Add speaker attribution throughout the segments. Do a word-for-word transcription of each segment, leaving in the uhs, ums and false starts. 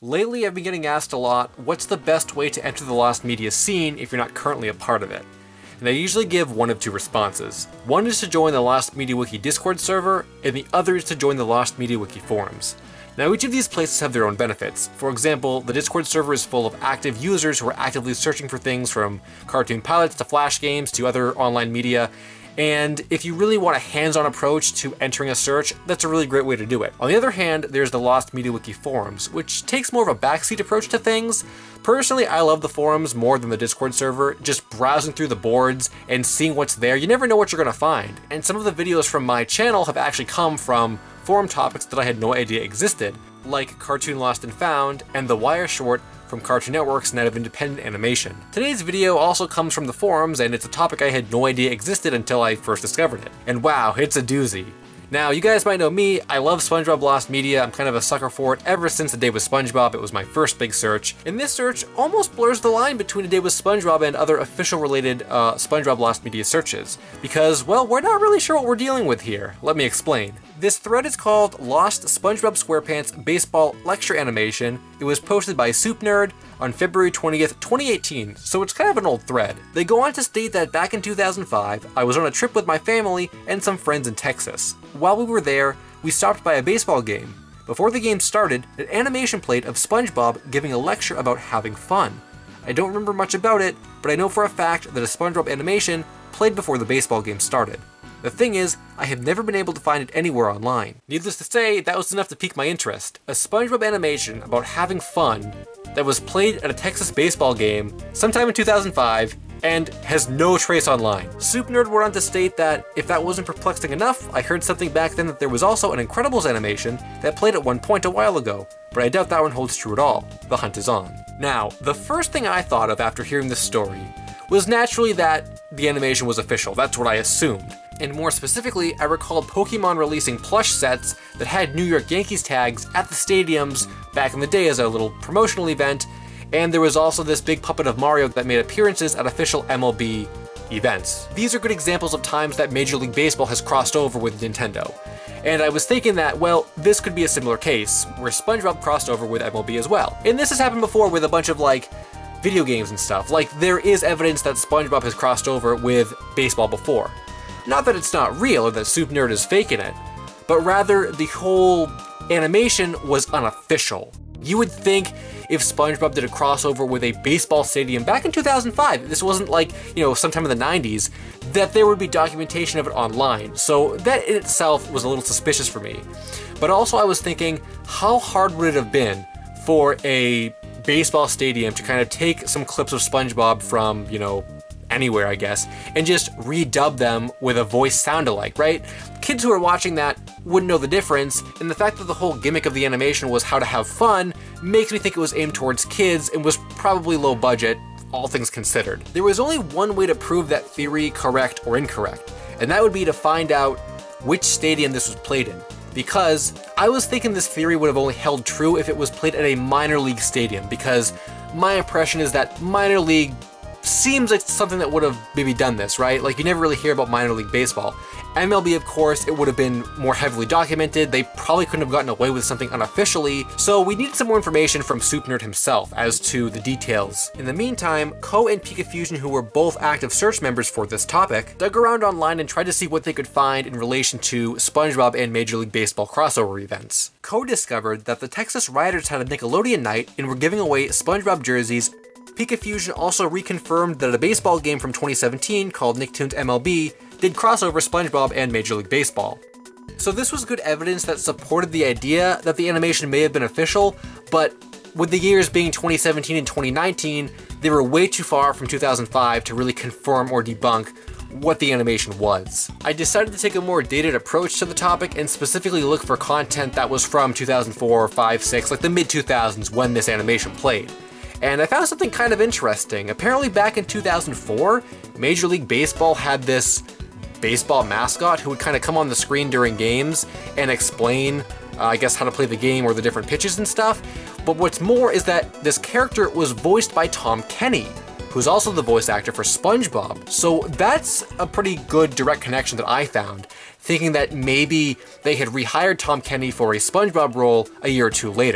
Speaker 1: Lately, I've been getting asked a lot, what's the best way to enter the Lost Media scene if you're not currently a part of it? And I usually give one of two responses. One is to join the Lost Media Wiki Discord server, and the other is to join the Lost Media Wiki forums. Now, each of these places have their own benefits. For example, the Discord server is full of active users who are actively searching for things from cartoon pilots to flash games to other online media. And if you really want a hands-on approach to entering a search, that's a really great way to do it. On the other hand, there's the Lost Media Wiki forums, which takes more of a backseat approach to things. Personally, I love the forums more than the Discord server. Just browsing through the boards and seeing what's there, you never know what you're gonna find. And some of the videos from my channel have actually come from forum topics that I had no idea existed, like Cartoon Lost and Found and the Wire short from Cartoon Network's Night of Independent Animation. Today's video also comes from the forums, and it's a topic I had no idea existed until I first discovered it. And wow, it's a doozy. Now, you guys might know me, I love SpongeBob Lost Media, I'm kind of a sucker for it ever since A Day with SpongeBob. It was my first big search, and this search almost blurs the line between A Day with SpongeBob and other official related uh, SpongeBob Lost Media searches, because, well, we're not really sure what we're dealing with here. Let me explain. This thread is called Lost SpongeBob SquarePants Baseball Lecture Animation. It was posted by Soup Nerd on February twentieth, twenty eighteen, so it's kind of an old thread. They go on to state that back in two thousand five, I was on a trip with my family and some friends in Texas. While we were there, we stopped by a baseball game. Before the game started, an animation played of SpongeBob giving a lecture about having fun. I don't remember much about it, but I know for a fact that a SpongeBob animation played before the baseball game started. The thing is, I have never been able to find it anywhere online. Needless to say, that was enough to pique my interest. A SpongeBob animation about having fun that was played at a Texas baseball game sometime in two thousand five and has no trace online. Soup Nerd went on to state that if that wasn't perplexing enough, I heard something back then that there was also an Incredibles animation that played at one point a while ago, but I doubt that one holds true at all. The hunt is on. Now, the first thing I thought of after hearing this story was naturally that the animation was official. That's what I assumed. And more specifically, I recalled Pokemon releasing plush sets that had New York Yankees tags at the stadiums back in the day as a little promotional event, and there was also this big puppet of Mario that made appearances at official M L B events. These are good examples of times that Major League Baseball has crossed over with Nintendo. And I was thinking that, well, this could be a similar case, where SpongeBob crossed over with M L B as well. And this has happened before with a bunch of, like, video games and stuff. Like, there is evidence that SpongeBob has crossed over with baseball before. Not that it's not real or that Soup Nerd is faking it, but rather the whole animation was unofficial. You would think if SpongeBob did a crossover with a baseball stadium back in two thousand five, this wasn't like, you know, sometime in the nineties, that there would be documentation of it online. So that in itself was a little suspicious for me. But also I was thinking, how hard would it have been for a baseball stadium to kind of take some clips of SpongeBob from, you know, anywhere, I guess, and just redub them with a voice sound-alike, right? Kids who are watching that wouldn't know the difference, and the fact that the whole gimmick of the animation was how to have fun makes me think it was aimed towards kids and was probably low budget, all things considered. There was only one way to prove that theory correct or incorrect, and that would be to find out which stadium this was played in. Because I was thinking this theory would have only held true if it was played at a minor league stadium, because my impression is that minor league seems like something that would have maybe done this, right? Like, you never really hear about minor league baseball. M L B, of course, it would have been more heavily documented. They probably couldn't have gotten away with something unofficially, so we needed some more information from Soup Nerd himself as to the details. In the meantime, Ko and PikaFusion, who were both active search members for this topic, dug around online and tried to see what they could find in relation to SpongeBob and Major League Baseball crossover events. Ko discovered that the Texas Riders had a Nickelodeon night and were giving away SpongeBob jerseys. PikaFusion also reconfirmed that a baseball game from twenty seventeen called Nicktoons M L B did crossover SpongeBob and Major League Baseball. So this was good evidence that supported the idea that the animation may have been official, but with the years being twenty seventeen and twenty nineteen, they were way too far from two thousand five to really confirm or debunk what the animation was. I decided to take a more dated approach to the topic and specifically look for content that was from two thousand four, five, six, like the mid two thousands when this animation played. And I found something kind of interesting. Apparently back in two thousand four, Major League Baseball had this baseball mascot who would kind of come on the screen during games and explain, uh, I guess, how to play the game or the different pitches and stuff. But what's more is that this character was voiced by Tom Kenny, who's also the voice actor for SpongeBob. So that's a pretty good direct connection that I found, thinking that maybe they had rehired Tom Kenny for a SpongeBob role a year or two later.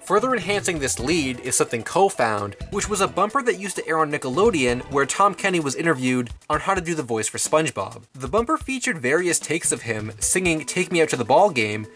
Speaker 1: Further enhancing this lead is something Co found, which was a bumper that used to air on Nickelodeon where Tom Kenny was interviewed on how to do the voice for SpongeBob. The bumper featured various takes of him singing "Take Me Out to the Ball Game,"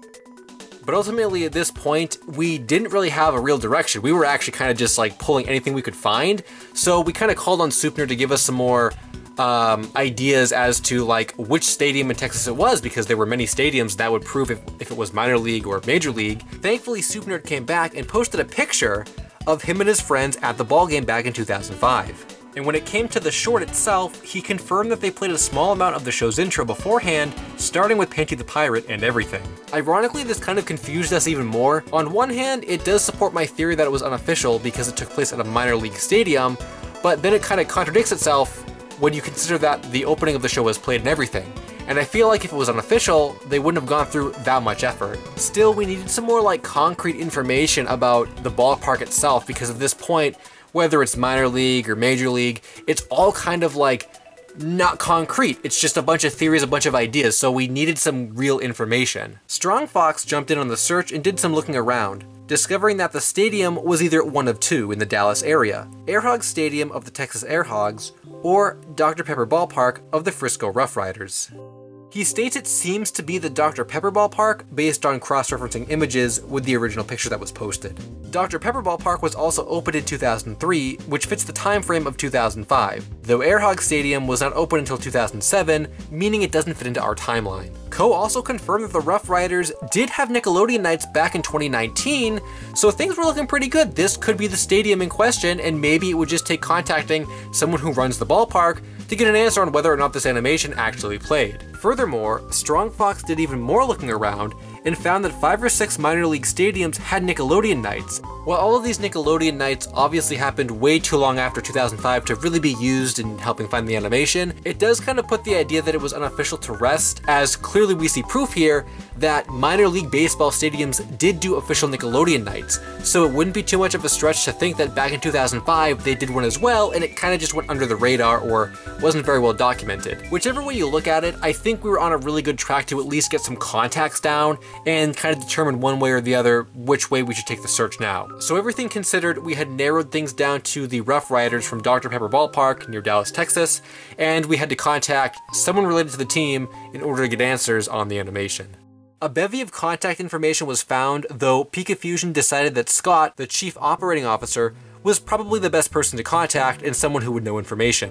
Speaker 1: but ultimately at this point, we didn't really have a real direction. We were actually kind of just like pulling anything we could find, so we kind of called on Supner to give us some more Um, ideas as to like which stadium in Texas it was, because there were many stadiums that would prove if, if it was minor league or major league. Thankfully, Supner came back and posted a picture of him and his friends at the ball game back in two thousand five. And when it came to the short itself, he confirmed that they played a small amount of the show's intro beforehand, starting with Panty the Pirate and everything. Ironically, this kind of confused us even more. On one hand, it does support my theory that it was unofficial because it took place at a minor league stadium, but then it kind of contradicts itself when you consider that the opening of the show was played and everything. And I feel like if it was unofficial, they wouldn't have gone through that much effort. Still, we needed some more like concrete information about the ballpark itself, because at this point, whether it's minor league or major league, it's all kind of like not concrete. It's just a bunch of theories, a bunch of ideas, so we needed some real information. Strong Fox jumped in on the search and did some looking around, discovering that the stadium was either one of two in the Dallas area: Airhogs Stadium of the Texas Airhogs, or Doctor Pepper Ballpark of the Frisco Rough Riders. He states it seems to be the Doctor Pepper Ballpark based on cross-referencing images with the original picture that was posted. Doctor Pepper Ballpark was also opened in two thousand three, which fits the time frame of two thousand five, though Airhog Stadium was not open until two thousand seven, meaning it doesn't fit into our timeline. Co also confirmed that the Rough Riders did have Nickelodeon nights back in twenty nineteen, so things were looking pretty good. This could be the stadium in question, and maybe it would just take contacting someone who runs the ballpark to get an answer on whether or not this animation actually played. Furthermore, Strong Fox did even more looking around and found that five or six minor league stadiums had Nickelodeon nights. While all of these Nickelodeon nights obviously happened way too long after two thousand five to really be used in helping find the animation, it does kind of put the idea that it was unofficial to rest, as clearly we see proof here that minor league baseball stadiums did do official Nickelodeon nights. So it wouldn't be too much of a stretch to think that back in two thousand five they did one as well, and it kind of just went under the radar or wasn't very well documented. Whichever way you look at it, I think we were on a really good track to at least get some contacts down and kind of determine one way or the other which way we should take the search now. So everything considered, we had narrowed things down to the Rough Riders from Doctor Pepper Ballpark near Dallas, Texas, and we had to contact someone related to the team in order to get answers on the animation. A bevy of contact information was found, though PikaFusion decided that Scott, the Chief Operating Officer, was probably the best person to contact and someone who would know information.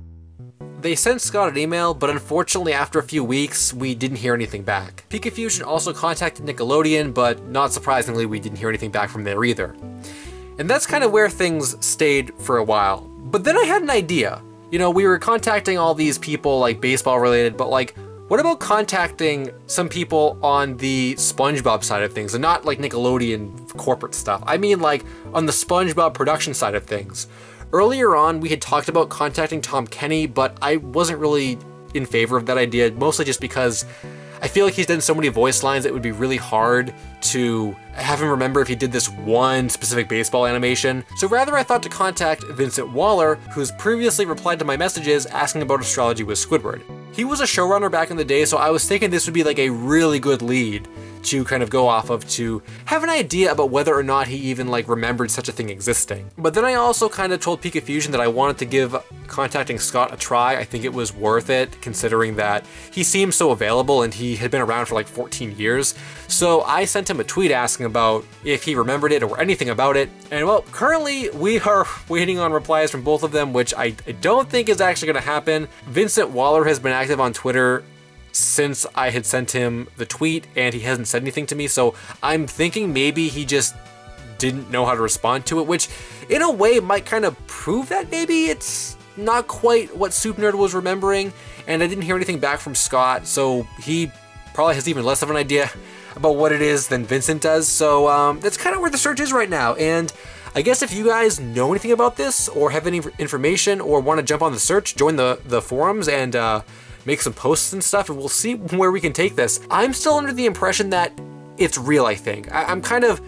Speaker 1: They sent Scott an email, but unfortunately after a few weeks, we didn't hear anything back. PikaFusion also contacted Nickelodeon, but not surprisingly, we didn't hear anything back from there either. And that's kind of where things stayed for a while. But then I had an idea. You know, we were contacting all these people, like baseball related, but like, what about contacting some people on the SpongeBob side of things, and not like Nickelodeon corporate stuff? I mean like on the SpongeBob production side of things. Earlier on, we had talked about contacting Tom Kenny, but I wasn't really in favor of that idea, mostly just because I feel like he's done so many voice lines that it would be really hard to have him remember if he did this one specific baseball animation. So rather I thought to contact Vincent Waller, who's previously replied to my messages asking about astrology with Squidward. He was a showrunner back in the day, so I was thinking this would be like a really good lead to kind of go off of to have an idea about whether or not he even like remembered such a thing existing. But then I also kind of told PikaFusion that I wanted to give contacting Scott a try. I think it was worth it considering that he seemed so available and he had been around for like fourteen years. So I sent him a tweet asking about if he remembered it or anything about it. And well, currently we are waiting on replies from both of them, which I, I don't think is actually going to happen. Vincent Waller has been active on Twitter since I had sent him the tweet and he hasn't said anything to me, so I'm thinking maybe he just didn't know how to respond to it, which in a way might kind of prove that maybe it's not quite what Soup Nerd was remembering, and I didn't hear anything back from Scott, so he probably has even less of an idea about what it is than Vincent does, so um, that's kind of where the search is right now. And I guess if you guys know anything about this or have any information or want to jump on the search, join the, the forums and uh, make some posts and stuff, and we'll see where we can take this. I'm still under the impression that it's real, I think. I I'm kind of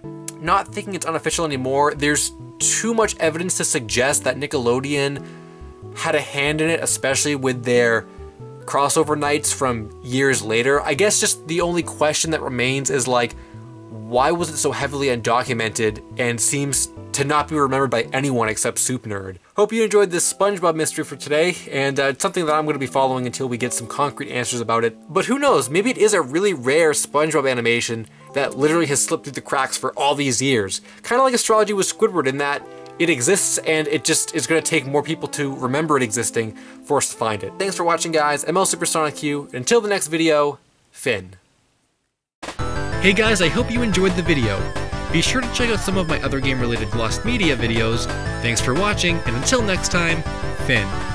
Speaker 1: not thinking it's unofficial anymore. There's too much evidence to suggest that Nickelodeon had a hand in it, especially with their crossover nights from years later. I guess just the only question that remains is like, why was it so heavily undocumented and seems to not be remembered by anyone except Soup Nerd? Hope you enjoyed this SpongeBob mystery for today, and uh, it's something that I'm going to be following until we get some concrete answers about it. But who knows, maybe it is a really rare SpongeBob animation that literally has slipped through the cracks for all these years. Kind of like astrology with Squidward in that it exists and it just is going to take more people to remember it existing for us to find it. Thanks for watching, guys. I'm LSuperSonicQ. Until the next video, Finn. Hey guys, I hope you enjoyed the video. Be sure to check out some of my other game-related Lost Media videos. Thanks for watching, and until next time, Finn.